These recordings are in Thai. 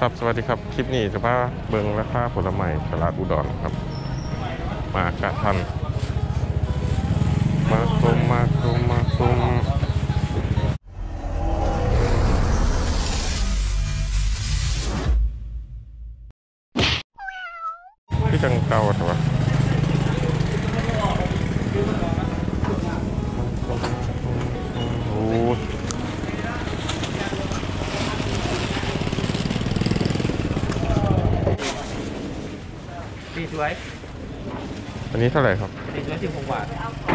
ครับสวัสดีครับคลิปนี้จะพาเบิ่งราคาผลไม้ตลาดอุดรครับมากะทันมาชมที่จังเก่าใช่ปะโอ้สีสวยอันนี้เท่าไหร่ครับสีสวย16 บาท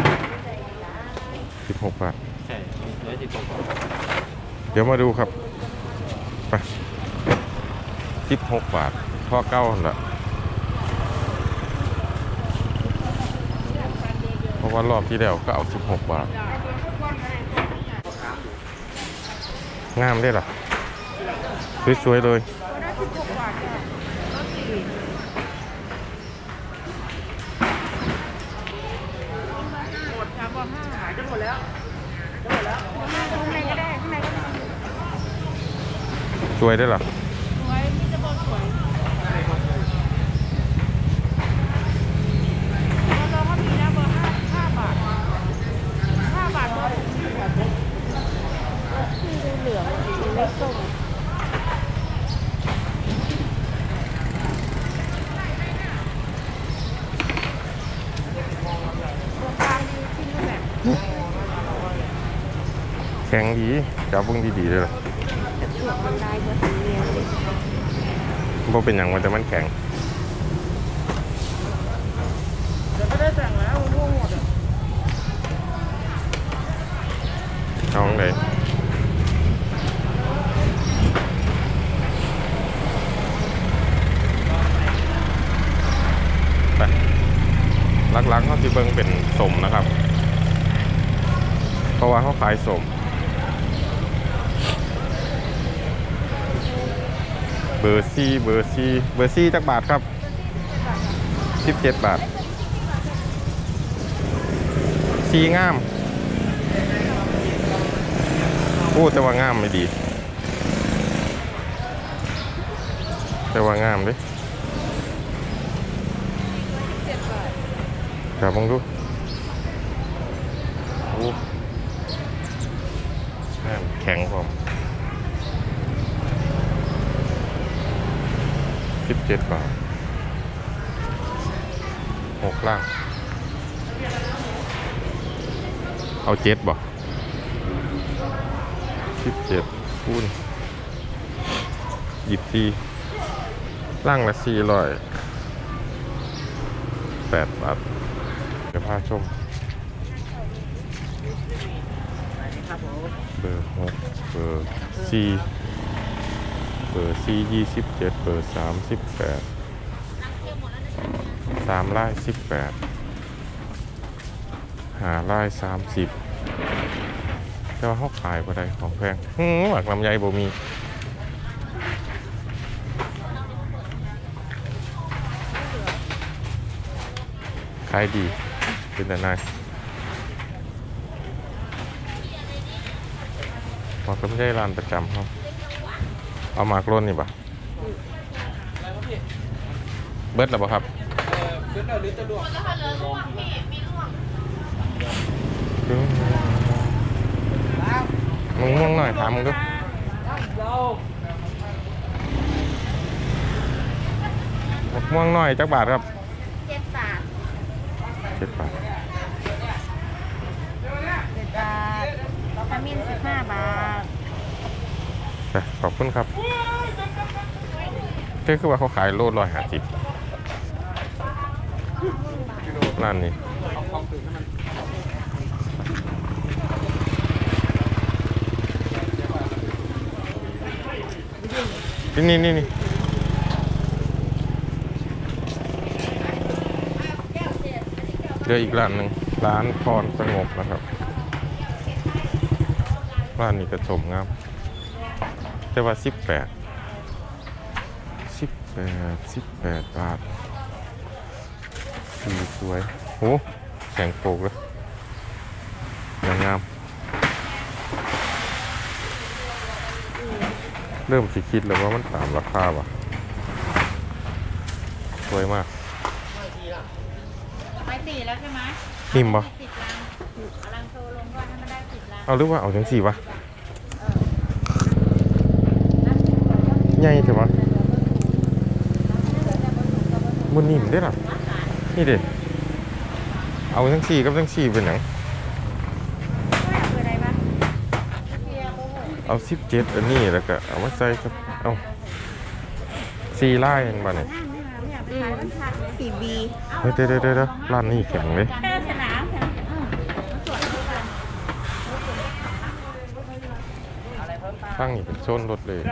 16 บาทใช่สีสวย16 บาทเดี๋ยวมาดูครับไป16 บาทพ่อเก้าหั่นละเพราะว่ารอบที่แล้วก็เอา16 บาทงามได้หรอสวยๆเลยสวยได้หรอสวยมีจะบอกสวยเราก็มีนะเบอร์5 บาท5 บาทเบอร์คือเหลืองสีไม่ส้มแข็งดีจับเพิ่งดีๆเลยล่ะมันได้เบอร์สีเนียนบ่เป็นอย่างมันแต่มันแข็งจะไม่ได้แต่งแล้วมันร่วงหมดเอาไงไปลักๆเขาจะเบิ่งเป็นสมนะครับเพราะว่าเขาขายสมเบอร์ซี่จักบาทครับ17 บาทซีงามพูดแต่ว่างามไม่ดีแต่ว่างามดิจับมองดูโอ้แข็งผม17 บาท6 ล่างเอา7บ่17คูณ24ล่างละ400 8 บาทเดี๋ยวพาชมเบอร์6เบอร์4เบอร์27เบอร์38 3 ลาย 18 5 ลาย 30แต่ว่าเขาขายบ่ได้ของแพงหมักลำไยบ่มีขายดีเป็นแต่นายมันก็ไม่ใช่ร้านประจำเขาเอามากล้นนี่ปะเบิร์ดหรือเปล่าครับเบิร์ดหรือจะลวกมึงม่วงหน่อยถามมึงดูม่วงหน่อยจักบาทครับ7 บาท7 บาทขมิ้น15 บาทขอบคุณครับนี่คือว่าเขาขายโล150ร้านนี้นี่เดี๋ยวอีกร้านหนึ่งร้านพรสงบนะครับร้านนี้กระชมงามแต่ว่า18 บาทสีสวยโอ้แข็งโปกเลยงามเริ่มสิคิดแล้วว่ามันตามราคาว่ะสวยมากไป4แล้วใช่ไหมหิมปะ 10 ลังกำลังโชว์ลงว่าให้มันได้10 ลังเอาหรือว่าเอาจังสี่วะใหญ่ใช่ปะมันนิ่มได้หรอนี่เด็เอาจังสี่กับจังสี่เป็นหยังเอา17อันนี้แล้วก็เอามาใส่กับเอา4ลายเองบ้าเนี่ย 4B เฮ้ยเดี๋ยวร้านนี้แข็งเลยแค่สนามตั้งนี่เป็นโซนรถเลย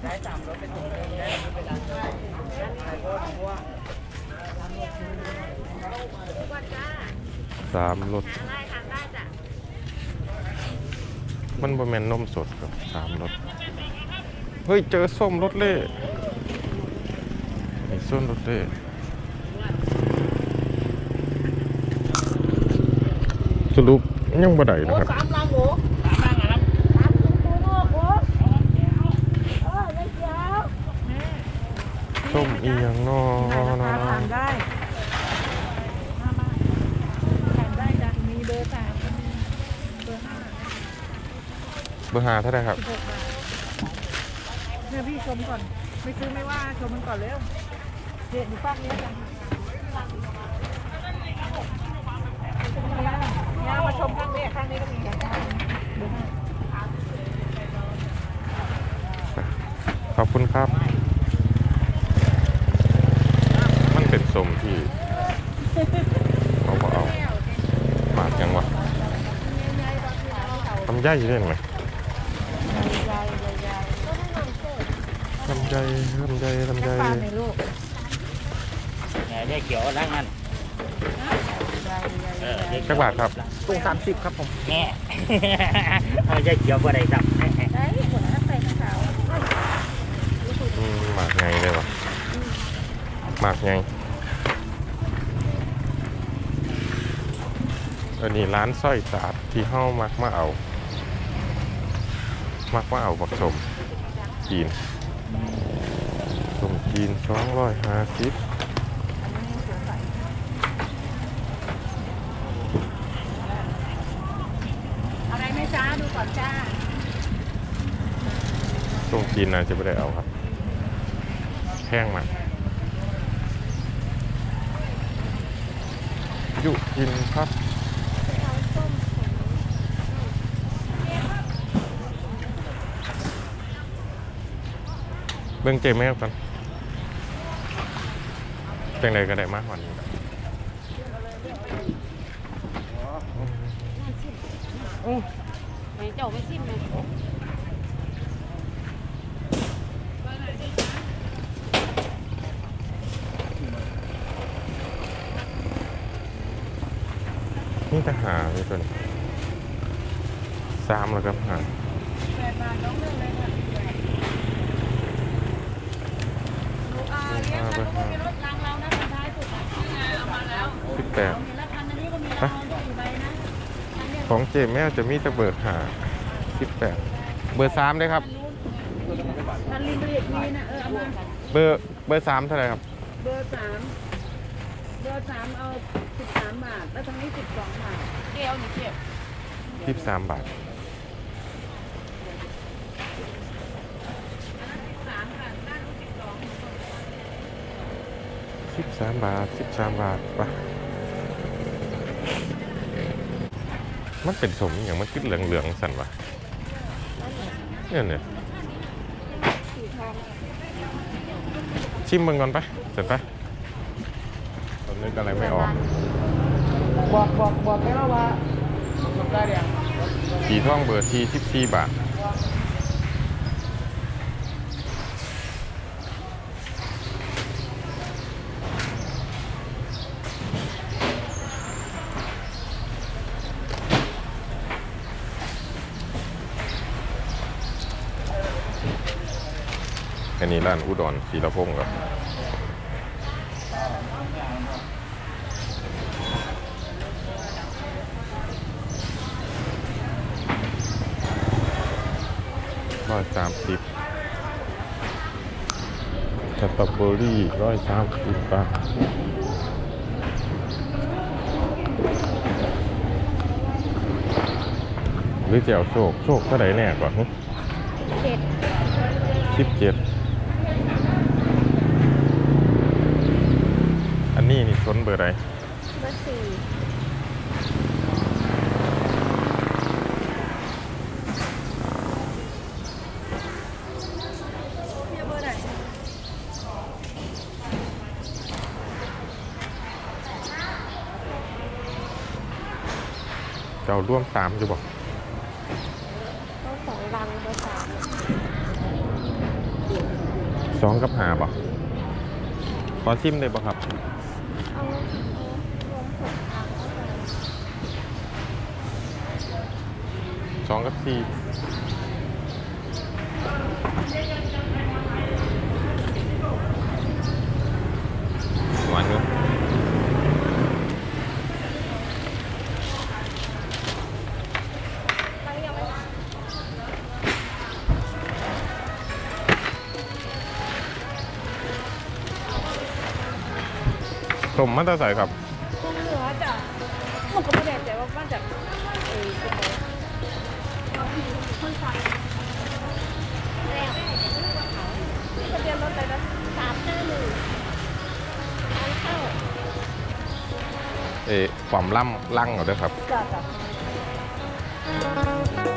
3รถมันบ่แม่นนมสดครับ3รถเฮ้ยเจอส้มรถเล่นี่ส้มรถเล่สรุปยังบ่ได้นะครับส้มอีหยังน้อทานได้ทานได้จ้ะมีเบอร์3เบอร์5 เบอร์5เท่าไหร่ครับ 16 บาทเนี่ยพี่ชมก่อนไม่ซื้อไม่ว่าชมมันก่อนเร็วเด็ดดูฟังเนี้ยจ้ะเนี่ยมาชมข้างนี้ก็มีจ้ะขอบคุณครับ มันเป็นส้มที่เขาบอกเอาหมากยังวะทำใหญ่เล่นไหมทำใหญ่ปลาในลูกได้เขียวล้างนั่นสักบาทครับตุ้ง30ครับผมแง่เอาได้เขียวกว่าได้ครับได้หัวหน้าใส่ขาวหมากไงเลยวะหมากไงอันนี้ร้านสร้อยสาดที่เฮ้ามักมาเอาบักสมจีนสมจีน250 อะไรไหมจ้าดูก่อนจ้าส้มจีนน่าจะไม่ได้เอาครับแพงมากยุกินครับเบิ่งเจมแมวกันจังใดก็ได้มากกว่านี้ไม่เจ้าไม่ซิมเลยนี่จะหาไปจน3แล้วครับหา 8 บาทน้องเลือกเลยค่ะเลี้ยงกันก็มีรถรางเรานะสุดท้ายสุดที่ไงเอามาแล้ว 18 มีละพันอันนี้ก็มีเราอยู่ใบนะของเจมแมวจะมีแต่เบอร์18เบอร์3ได้ครับพันลิตรมีนะเอามาเบอร์3เท่าไหร่ครับเบอร์3เอา13 บาทแล้วทั้งนี้12 บาทเกี่ยวนี่เกี่ยว 13 บาท 13 บาทป่ะมันเป็นสมอย่างมันขึ้นเหลืองๆสั่นวะเนี่ยชิมมึงก่อนไปเสร็จไปตอนนี้ก็อะไรไม่ออกบอกให้เราว่าได้เดี๋ยวสีทองเบอร์14 บาทอันนี้ร้านอุดรศรีละพงศ์ครับ130 สตรอเบอรี่130 บาทหรือแจ่วโชคเท่าไหร่แน่กว่า 17อันนี้นี่ส้นเบอร์ใดเบอร์ 4 เบอร์ไหนเจ้าร่วม3อยู่บ่ต้อง2 ลังเบอร์ 2 กับ 5บ่ขอชิมได้บ่ครับ 3เอารวม6 ลังก็เลย 2 กับ 4หวานอยู่ต้มมันจะใส่ครับคงเหลือจ้ะผมก็ไม่แน่ใจว่าบ้านจากเป็นไงคนสั่งแล้วทะเบียนรถอะไรนะ 351ทางเข้าความล่ำลั่งเอาด้วยครับจ้ะ